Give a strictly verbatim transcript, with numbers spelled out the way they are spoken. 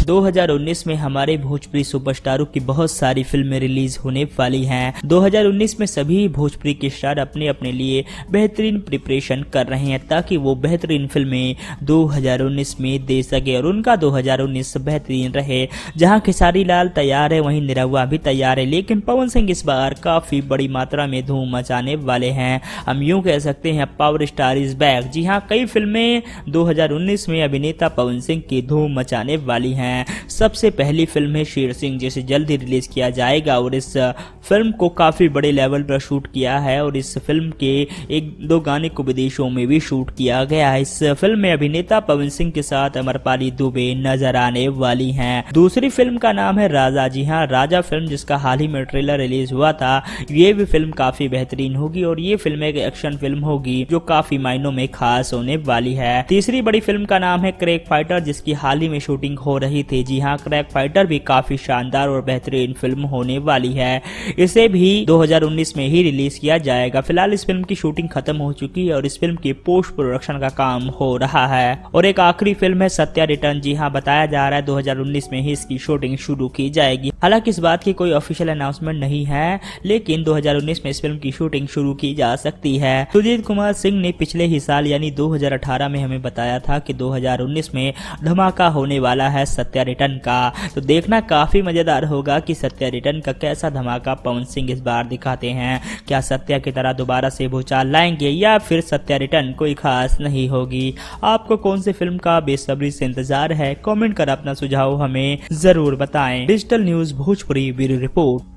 दो हज़ार उन्नीस में हमारे भोजपुरी सुपरस्टारों की बहुत सारी फिल्में रिलीज होने वाली हैं। दो हज़ार उन्नीस में सभी भोजपुरी के स्टार अपने अपने लिए बेहतरीन प्रिपरेशन कर रहे हैं ताकि वो बेहतरीन फिल्में दो हज़ार उन्नीस में दे सके और उनका दो हज़ार उन्नीस बेहतरीन रहे। जहां खेसारी लाल तैयार है वहीं निरहुआ भी तैयार है, लेकिन पवन सिंह इस बार काफी बड़ी मात्रा में धूम मचाने वाले हैं। हम यूं कह सकते हैं पावर स्टार इज बैक। जी हां, कई फिल्में दो हज़ार उन्नीस में अभिनेता पवन सिंह की धूम मचाने वाली हैं। सबसे पहली फिल्म है शेर सिंह, जिसे जल्द ही रिलीज किया जाएगा और इस फिल्म को काफी बड़े लेवल पर शूट किया है और इस फिल्म के एक दो गाने को विदेशों में भी शूट किया गया है। इस फिल्म में अभिनेता पवन सिंह के साथ अमरपाली दुबे नजर आने वाली हैं। दूसरी फिल्म का नाम है राजा। जी हां, राजा फिल्म जिसका हाल ही में ट्रेलर रिलीज हुआ था, ये भी फिल्म काफी बेहतरीन होगी और ये फिल्म एक एक्शन फिल्म होगी जो काफी मायनों में खास होने वाली है। तीसरी बड़ी फिल्म का नाम है क्रैक फाइटर, जिसकी हाल ही में शूटिंग हो रही थी। जी हाँ, क्रैक फाइटर भी काफी शानदार और बेहतरीन फिल्म होने वाली है। इसे भी दो हज़ार उन्नीस में ही रिलीज किया जाएगा। फिलहाल इस फिल्म की शूटिंग खत्म हो चुकी है और इस फिल्म की पोस्ट प्रोडक्शन का काम हो रहा है। और एक आखिरी फिल्म है सत्या रिटर्न। जी हाँ, बताया जा रहा है दो हज़ार उन्नीस में ही इसकी शूटिंग शुरू की जाएगी। हालांकि इस बात की कोई ऑफिशियल अनाउंसमेंट नहीं है, लेकिन दो हज़ार उन्नीस में इस फिल्म की शूटिंग शुरू की जा सकती है। सुजीत कुमार सिंह ने पिछले ही साल यानी दो हज़ार अठारह में हमें बताया था कि दो हज़ार उन्नीस में धमाका होने वाला है सत्या रिटर्न का। तो देखना काफी मजेदार होगा कि सत्या रिटर्न का कैसा धमाका पवन सिंह इस बार दिखाते हैं। क्या सत्या की तरह दोबारा से भूचाल लाएंगे या फिर सत्या रिटर्न कोई खास नहीं होगी। आपको कौन सी फिल्म का बेसब्री से इंतजार है? कमेंट कर अपना सुझाव हमें जरूर बताएं। Digital news Bhojpuri bureau report.